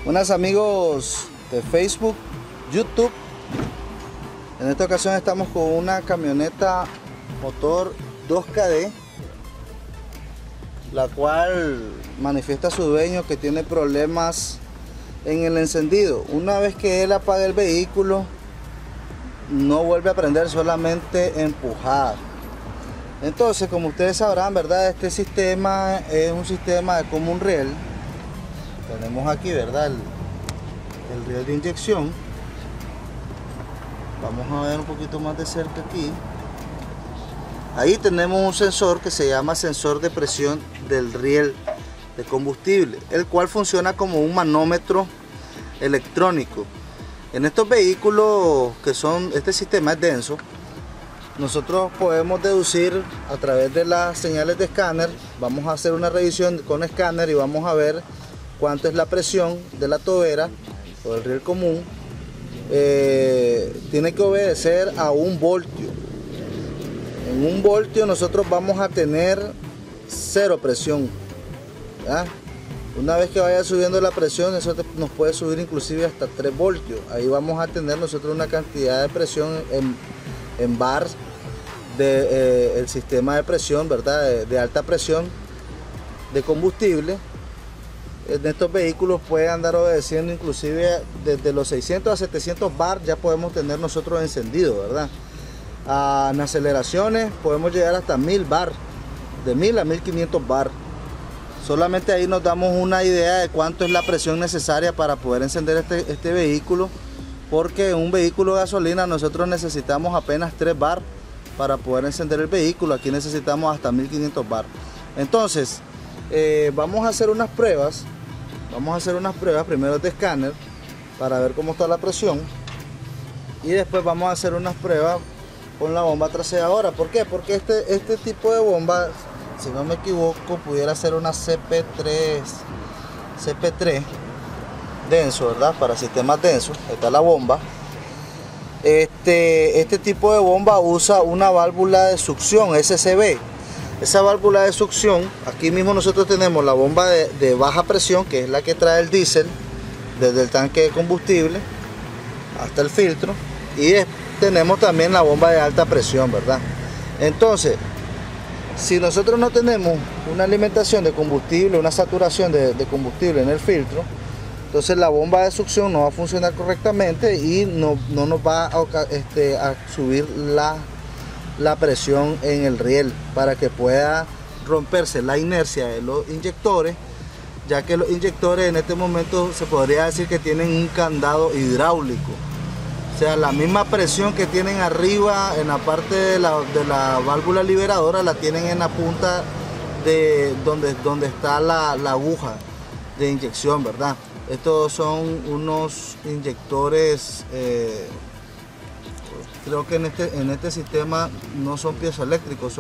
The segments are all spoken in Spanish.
Buenas amigos de Facebook, YouTube. En esta ocasión estamos con una camioneta motor 2KD, la cual manifiesta a su dueño que tiene problemas en el encendido. Una vez que él apaga el vehículo, no vuelve a prender, solamente empujar. Entonces, como ustedes sabrán, ¿verdad? Este sistema es un sistema de común riel. Tenemos aquí, ¿verdad? El riel de inyección. Vamos a ver un poquito más de cerca aquí. Ahí tenemos un sensor que se llama sensor de presión del riel de combustible, el cual funciona como un manómetro electrónico. En estos vehículos este sistema es denso, nosotros podemos deducir a través de las señales de escáner. Vamos a hacer una revisión con escáner y vamos a ver cuánto es la presión de la tobera o del riel común. Tiene que obedecer a 1 voltio. En 1 voltio nosotros vamos a tener 0 presión, ¿ya? Una vez que vaya subiendo la presión, eso nos puede subir inclusive hasta 3 voltios. Ahí vamos a tener nosotros una cantidad de presión en bar del sistema de presión, ¿verdad? De alta presión de combustible. En estos vehículos puede andar obedeciendo inclusive desde los 600 a 700 bar, ya podemos tener nosotros encendido, ¿verdad? En aceleraciones podemos llegar hasta 1000 bar, de 1000 a 1500 bar. Solamente ahí nos damos una idea de cuánto es la presión necesaria para poder encender este vehículo, porque en un vehículo de gasolina nosotros necesitamos apenas 3 bar para poder encender el vehículo. Aquí necesitamos hasta 1500 bar. Entonces vamos a hacer unas pruebas. Primero de escáner para ver cómo está la presión, y después vamos a hacer unas pruebas con la bomba traseadora. ¿Por qué? Porque este tipo de bomba, si no me equivoco, pudiera ser una CP3 denso, ¿verdad? Para sistemas densos. Esta es la bomba. Este tipo de bomba usa una válvula de succión SCB. Esa válvula de succión, aquí mismo nosotros tenemos la bomba de baja presión, que es la que trae el diésel desde el tanque de combustible hasta el filtro, y tenemos también la bomba de alta presión, ¿verdad? Entonces, si nosotros no tenemos una alimentación de combustible, una saturación de combustible en el filtro, entonces la bomba de succión no va a funcionar correctamente y no nos va a subir la presión en el riel, para que pueda romperse la inercia de los inyectores, ya que los inyectores en este momento se podría decir que tienen un candado hidráulico. O sea, la misma presión que tienen arriba en la parte de la válvula liberadora la tienen en la punta de donde está la aguja de inyección, ¿verdad? Estos son unos inyectores, creo que en este sistema no son piezoeléctricos,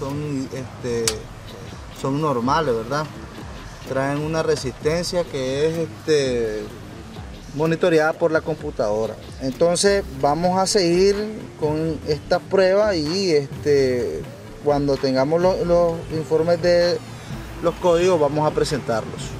son normales, ¿verdad? Traen una resistencia que es monitoreada por la computadora. Entonces vamos a seguir con esta prueba y cuando tengamos los informes de los códigos vamos a presentarlos.